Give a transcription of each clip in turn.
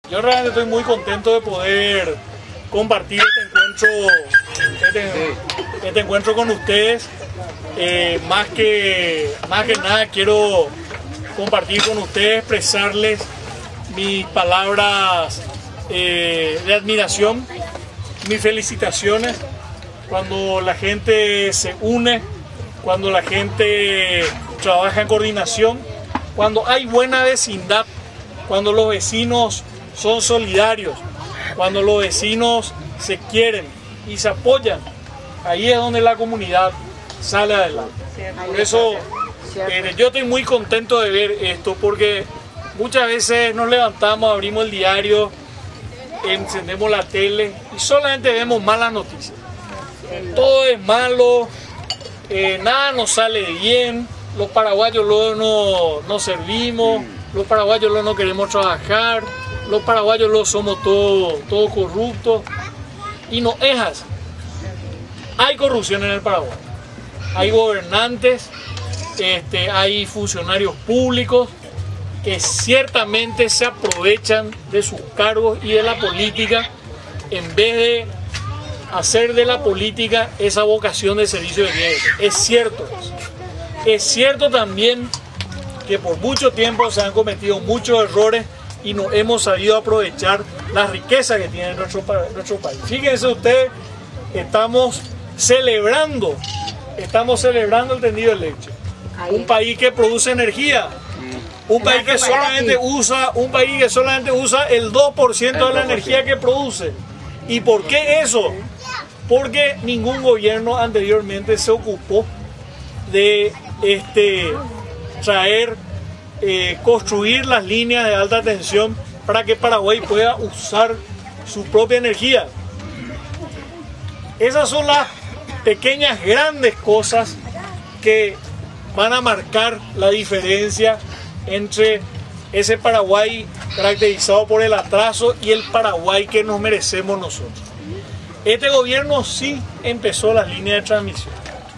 Yo realmente estoy muy contento de poder compartir este encuentro con ustedes. Más que nada quiero compartir con ustedes, expresarles mis palabras de admiración, mis felicitaciones. Cuando la gente se une, cuando la gente trabaja en coordinación, cuando hay buena vecindad, cuando los vecinos son solidarios, cuando los vecinos se quieren y se apoyan, ahí es donde la comunidad sale adelante. Por eso yo estoy muy contento de ver esto, porque muchas veces nos levantamos, abrimos el diario, encendemos la tele y solamente vemos malas noticias. Todo es malo, nada nos sale bien, los paraguayos luego no servimos, los paraguayos luego no queremos trabajar, los paraguayos luego somos todos corruptos, y no es así. Hay corrupción en el Paraguay, hay gobernantes, hay funcionarios públicos que ciertamente se aprovechan de sus cargos y de la política en vez de hacer de la política esa vocación de servicio de bienes. Es cierto eso. Es cierto también que por mucho tiempo se han cometido muchos errores y no hemos sabido aprovechar la riqueza que tiene nuestro país. Fíjense ustedes, estamos celebrando el tendido de leche. Un país que produce energía, un país que solamente usa el 2% de la energía que produce. ¿Y por qué eso? Porque ningún gobierno anteriormente se ocupó de construir las líneas de alta tensión para que Paraguay pueda usar su propia energía. Esas son las pequeñas, grandes cosas que van a marcar la diferencia entre ese Paraguay caracterizado por el atraso y el Paraguay que nos merecemos nosotros. Este gobierno sí empezó las líneas de transmisión.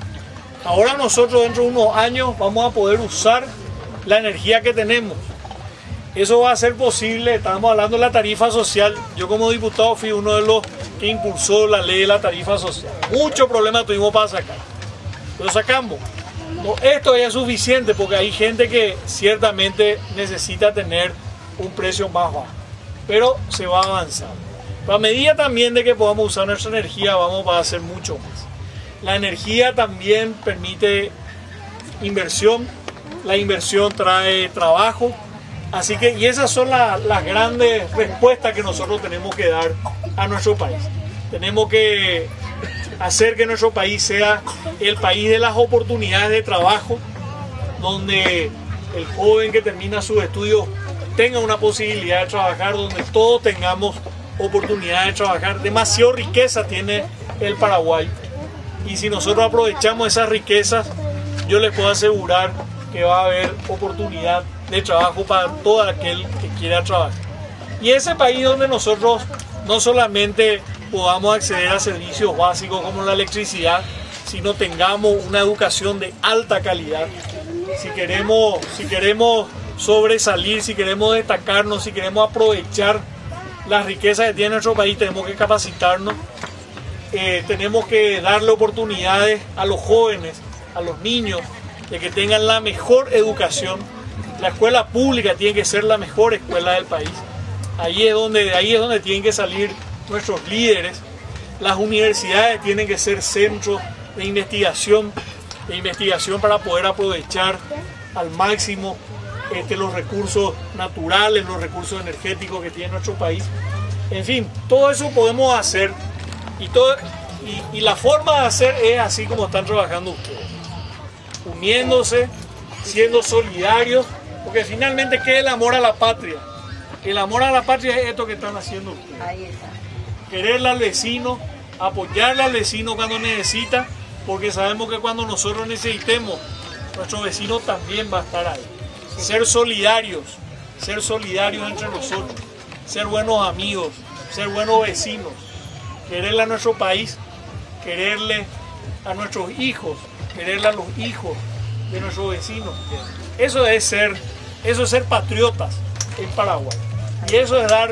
Ahora nosotros dentro de unos años vamos a poder usar la energía que tenemos. Eso va a ser posible, estamos hablando de la tarifa social. Yo como diputado fui uno de los que impulsó la ley de la tarifa social. Muchos problemas tuvimos para sacar. Lo sacamos. No, esto ya es suficiente porque hay gente que ciertamente necesita tener un precio más bajo. Pero se va a avanzar. A medida también de que podamos usar nuestra energía, vamos a hacer mucho más. La energía también permite inversión. La inversión trae trabajo. Así que, y esas son las grandes respuestas que nosotros tenemos que dar a nuestro país. Tenemos que hacer que nuestro país sea el país de las oportunidades de trabajo, donde el joven que termina sus estudios tenga una posibilidad de trabajar, donde todos tengamos oportunidad de trabajar. Demasiada riqueza tiene el Paraguay, y si nosotros aprovechamos esas riquezas, yo les puedo asegurar que va a haber oportunidad de trabajo para todo aquel que quiera trabajar. Y ese país donde nosotros no solamente podamos acceder a servicios básicos como la electricidad, sino tengamos una educación de alta calidad. Si queremos sobresalir, si queremos destacarnos, si queremos aprovechar las riquezas que tiene nuestro país, tenemos que capacitarnos, tenemos que darle oportunidades a los jóvenes, a los niños, de que tengan la mejor educación. La escuela pública tiene que ser la mejor escuela del país. Ahí es donde tienen que salir nuestros líderes. Las universidades tienen que ser centros de investigación para poder aprovechar al máximo los recursos naturales, los recursos energéticos que tiene nuestro país. En fin, todo eso podemos hacer, y la forma de hacer es así como están trabajando ustedes, uniéndose, siendo solidarios, porque finalmente, ¿qué es el amor a la patria? El amor a la patria es esto que están haciendo ustedes. Ahí está. Quererle al vecino, apoyarle al vecino cuando necesita, porque sabemos que cuando nosotros necesitemos, nuestro vecino también va a estar ahí. Ser solidarios entre nosotros, ser buenos amigos, ser buenos vecinos, quererle a nuestro país, quererle a nuestros hijos, quererle a los hijos de nuestros vecinos. Eso es ser patriotas en Paraguay. Y eso es dar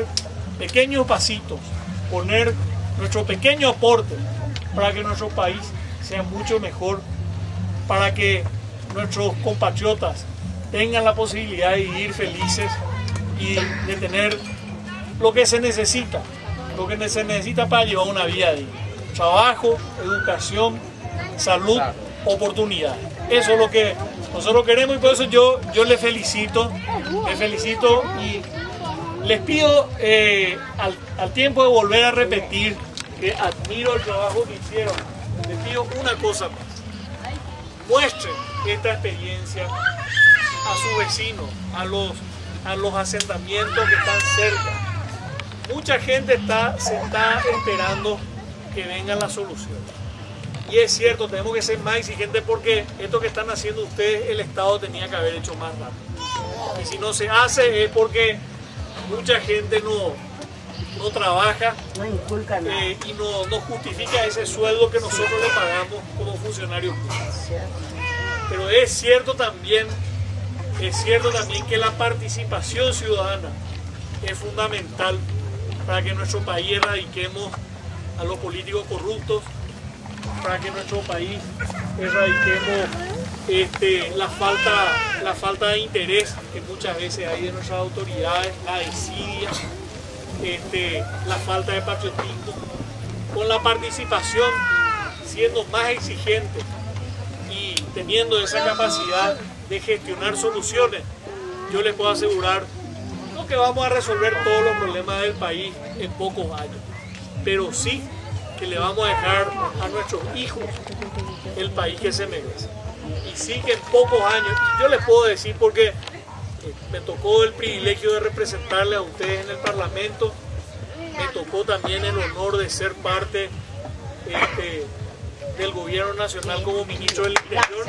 pequeños pasitos, poner nuestro pequeño aporte para que nuestro país sea mucho mejor, para que nuestros compatriotas tengan la posibilidad de vivir felices y de tener lo que se necesita para llevar una vida digna. Trabajo, educación, salud, oportunidades. Eso es lo que nosotros queremos y por eso yo les felicito y les pido al tiempo de volver a repetir que admiro el trabajo que hicieron. Les pido una cosa más. Muestren esta experiencia a sus vecinos, a los asentamientos que están cerca. Mucha gente está sentada esperando que vengan las soluciones. Y es cierto, tenemos que ser más exigentes porque esto que están haciendo ustedes, el Estado tenía que haber hecho más rápido. Y si no se hace es porque mucha gente no trabaja y no justifica ese sueldo que nosotros le pagamos como funcionarios públicos. Pero es cierto también que la participación ciudadana es fundamental para que en nuestro país erradiquemos a los políticos corruptos, para que en nuestro país erradiquemos la falta de interés que muchas veces hay de nuestras autoridades, la desidia, la falta de patriotismo. Con la participación, siendo más exigentes y teniendo esa capacidad de gestionar soluciones, yo les puedo asegurar no que vamos a resolver todos los problemas del país en pocos años, pero sí que le vamos a dejar a nuestros hijos el país que se merece. Y sí que en pocos años, y yo les puedo decir porque me tocó el privilegio de representarle a ustedes en el Parlamento, me tocó también el honor de ser parte del gobierno nacional como ministro del Interior.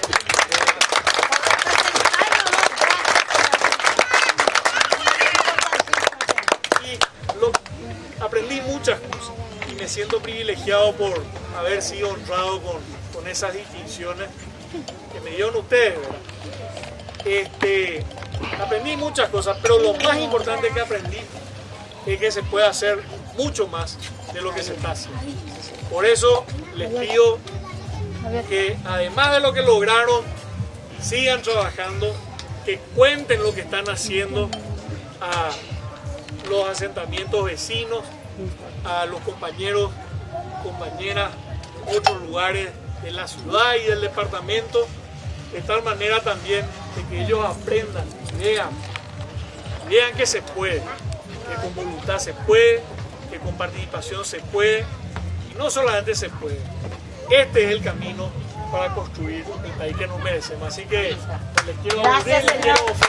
Aprendí muchas cosas y me siento privilegiado por haber sido honrado con esas distinciones que me dieron ustedes, ¿verdad? Aprendí muchas cosas, pero lo más importante que aprendí es que se puede hacer mucho más de lo que se está haciendo. Por eso les pido que además de lo que lograron, sigan trabajando, que cuenten lo que están haciendo a los asentamientos vecinos, a los compañeros, compañeras, otros lugares de la ciudad y del departamento, de tal manera también de que ellos aprendan, vean que se puede, que con voluntad se puede, que con participación se puede, y no solamente se puede, este es el camino para construir el país que nos merecemos. Así que les quiero